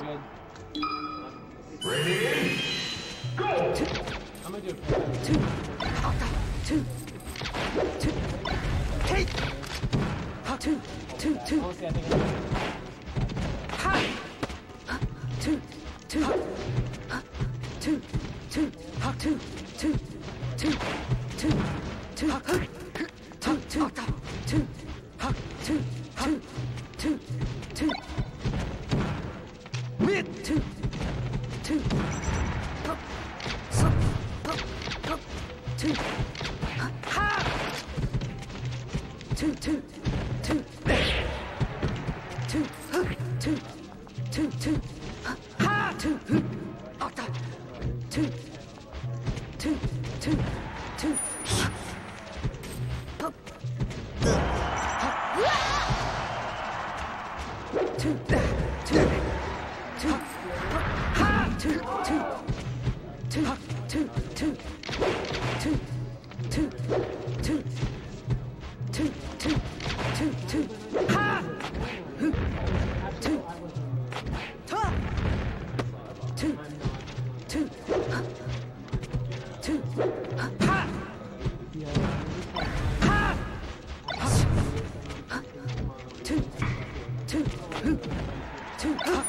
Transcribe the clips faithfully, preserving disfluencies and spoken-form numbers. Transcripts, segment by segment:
good. Ready? Go! Two. I'm gonna do it. Two. Two. Two. Hey. Two. Two. Two. Honestly, I think I'm Ha. Two. Two. Two. Two. Two. Two. Two. Two. Two. Two. Two. Two. Two. Two. Two. Two. Two. Mid. Two. Two. Up. Up. Up. Up. Two. Ha. Two. Two. Two. Two. Two. Two. Two. Ha. Two. Up. Two. Two. Two. Two. Up. Two. Two. Two. Ha. Two. Two. Two. Two. Two. Two. Two. Two. Two. Two. Two. Two. Ha. Two. Ta. Two. Two. Two. Ha. Ha. Two. Two. Two. Ha.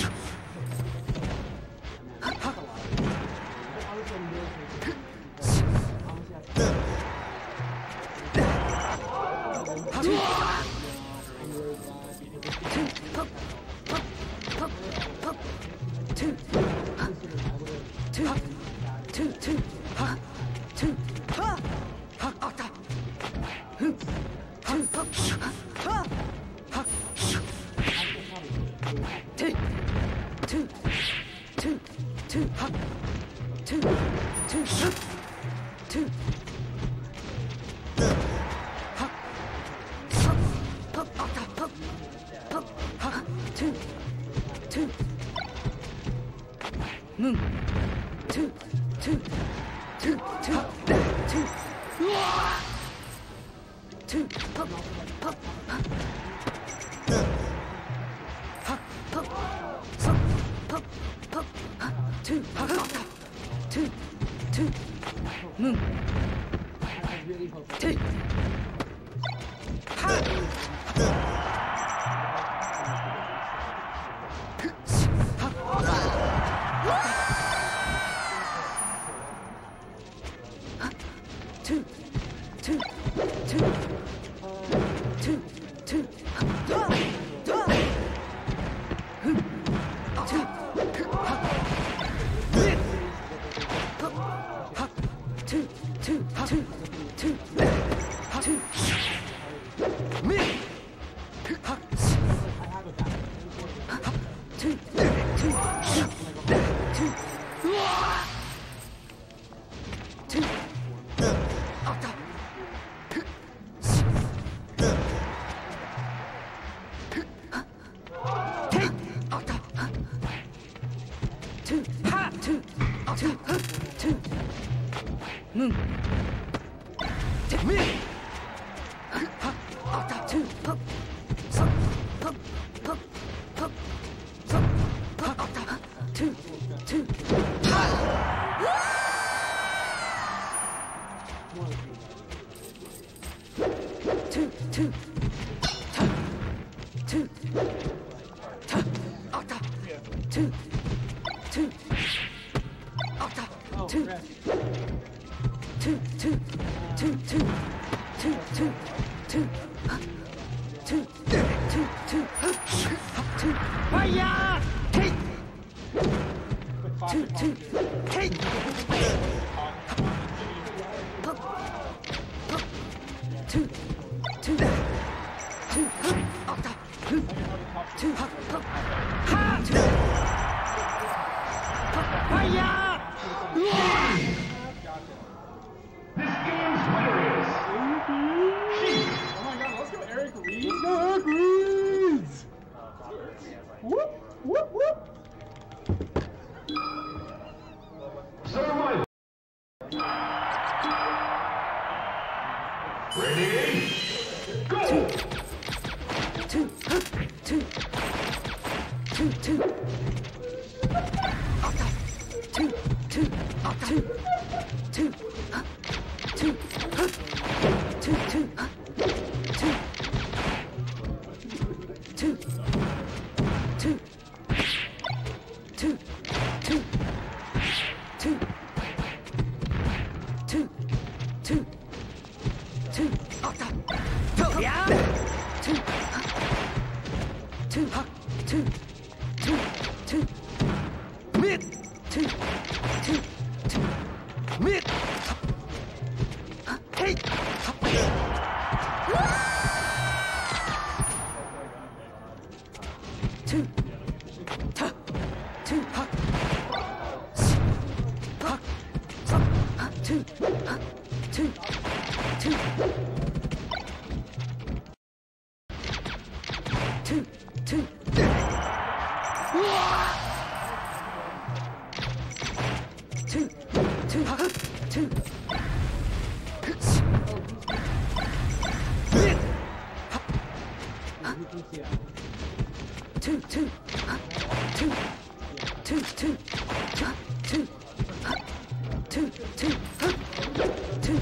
Ready? Go! Two. Two. Two. Two. Two. two, two, two, two, two, two, two, two, two, two, two, two, two, two, 왔다. 야! two, two, two, two, two, 및, two, two, two, 및, 헤이, two, 타, two, 하, 시, 하, 사, 하, two, 하, two, two, two, two, two, two, 하, two, 시, 및, 하, two, two, 하, two, two, two, 하, two, 하, two, two, 하, two,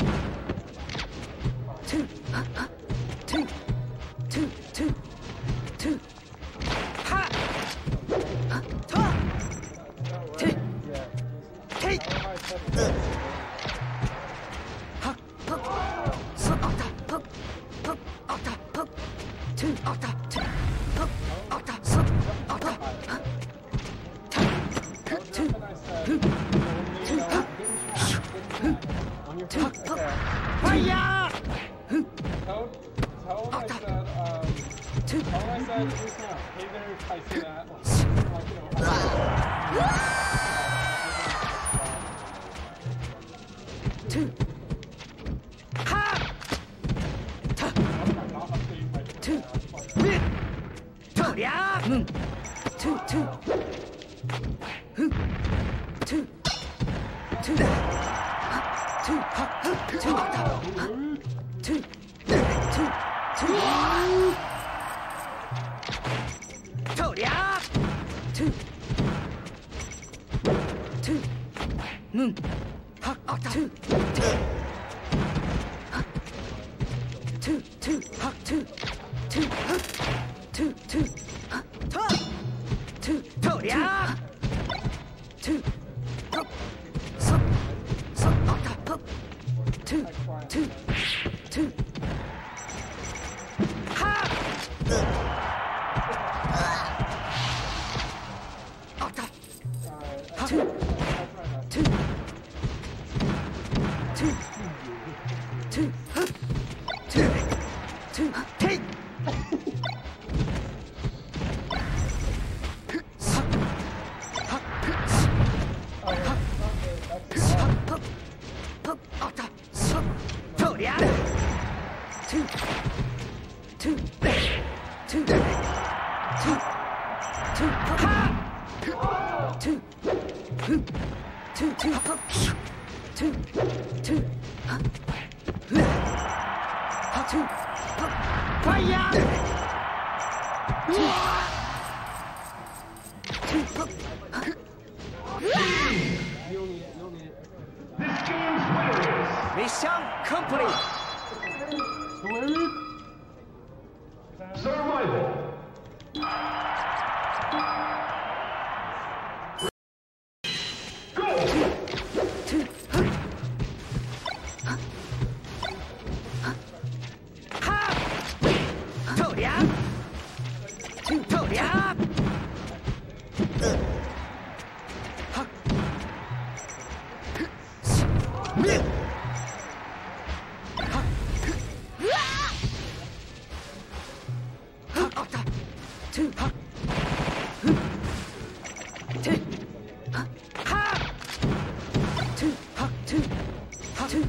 two, 하, 하, two, two, two, two, 하, 하, 타, 티, 티, 하, 퍽, 서, 왔다, 퍽, 퍽, 왔다, 퍽, two, 왔다, two, 퍽, 왔다, 서, 왔다, 하, 타, two, 후, two, 하, 후, two, 퍽, 파이야! 후, Tell, tell him I Octa. said, um, two, tell him I said, just now, hey there, I say that, like, like, you know, two, 하, 타, I'll update my two, 및, 터랴, 응, two, two, 후, two, two, 하, two, 하, two, 왔다, 하, two, two, two, 터랴, two, two, 응, 하, 왔다, two, 하, two, two, 하, two, two, 하, two, two, 하, 타, two, 터랴, two, 퍽, 서, 서, 왔다, 퍽, two, two, two, 하, 왔다, 하, two, two, two, two, 하, two, two, 하, 테이, 사, 하, 시, 하, 사, 퍽, 퍽, 왔다, 서, 터랴, two, two, two, two, two, 하, two, 후, two, two, 퍽, two, two, 하, 후, 하, two, 퍽, 파이야, two, two, 퍽, 하, you don't need it, you don't need it. This game's winner is 미션 컴플릿. So where is it? Survival. Go! two, 하, 하, 터랴, two, 터랴, 하, 시, 및, 하, 하, 왔다, two, 하, 후, 티, 하, 하, two, 하, two, 하, two,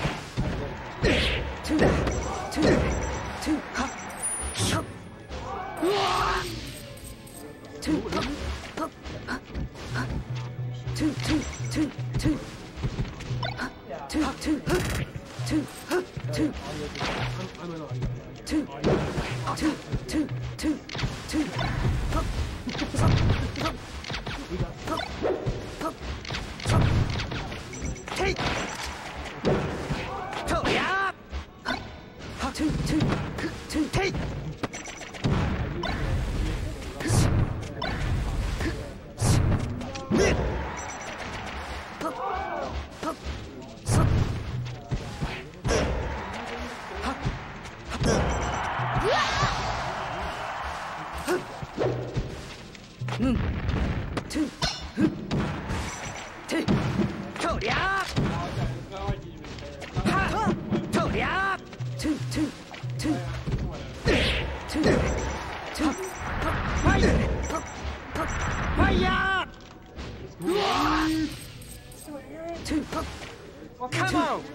two, two, two, 하, 석, two, 퍽, 퍽, 하, 하, two, two, two, two, 하, two, 하, two, 하, two, 하, two, I'm in on it. two, two, two, two, two, 퍽, 석, 퍽, 퍽, 퍽, 석, two, two, two, yeah. Ha, two, yeah. Two, two, two, two, two. Fire! Fire! Two. Come on!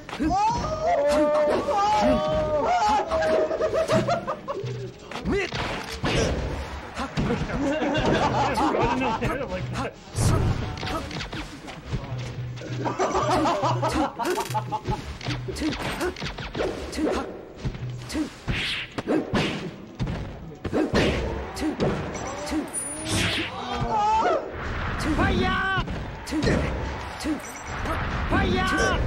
Mid! Two, two, two, two, two, two, fire! Two, two, fire!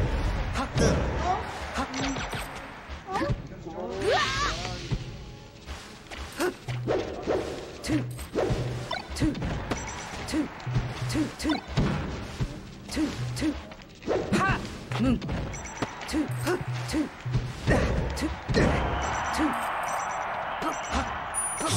Two, two, two, two, two, two, two, ha! Mm. Two, huh, two, two, two, pop, pop, pop.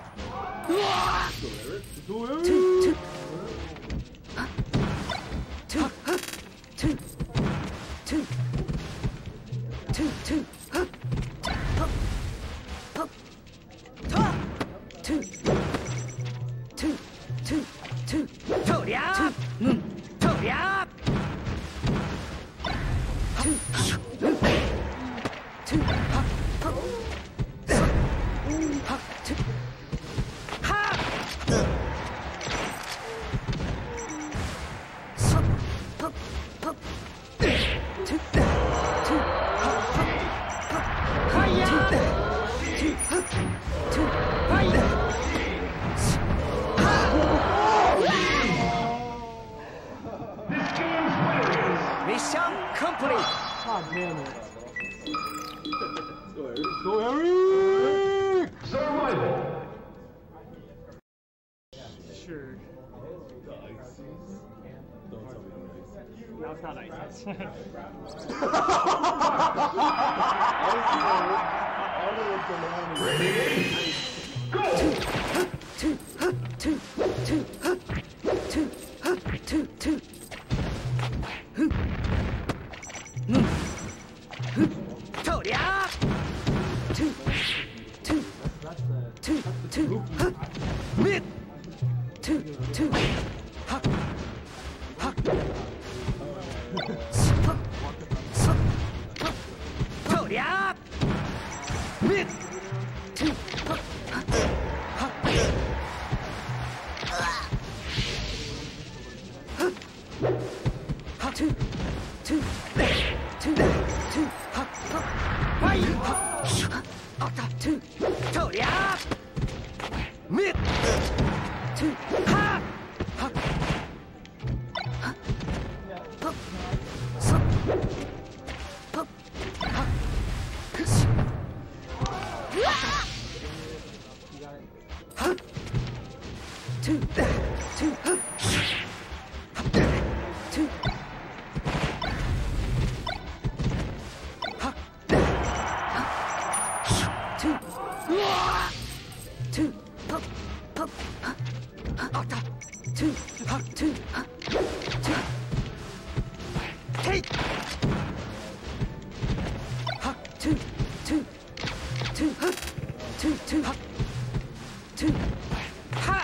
Two, two, huh, two, huh, two, two, two, two, huh, pop, pop, top, two, two, two, two, two, yeah, mm, two, yeah. Two, two, ha, pop, ha, two, ha, pop, pop, pop, two, two, ha, pop, pop, fire, two, ha, two, fire, mission complete. God damn it. Go Eric! Survival. Sure. No, it's not ISIS. Ready? Go! Two, huh, two, two, huh, two, huh, two, two. Two, yeah. Two, two, two, two, huh. Mid. Two, two, huh, huh. Sup, sup, huh. Two, yeah. Mid. Two, huh, huh, huh. Huh. Huh. Two, two, two, two, huh, huh. Fire! Huh. Huh. Two, two, yeah. Mid. Two, ha, ha, ha, pop, sup, pop, ha, kiss, ha, two, two, ha, two, ha, two, two, pop, pop, ha. Two, ha, two, ha, two, take, ha, two, two, two, ha, two, two, ha, two, ha,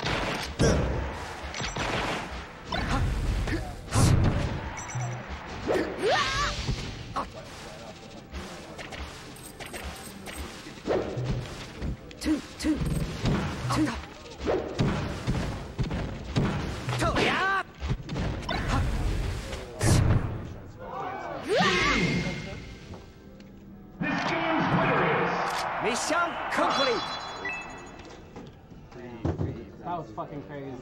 ha, ha, two, two, two. Mission complete. That was fucking crazy.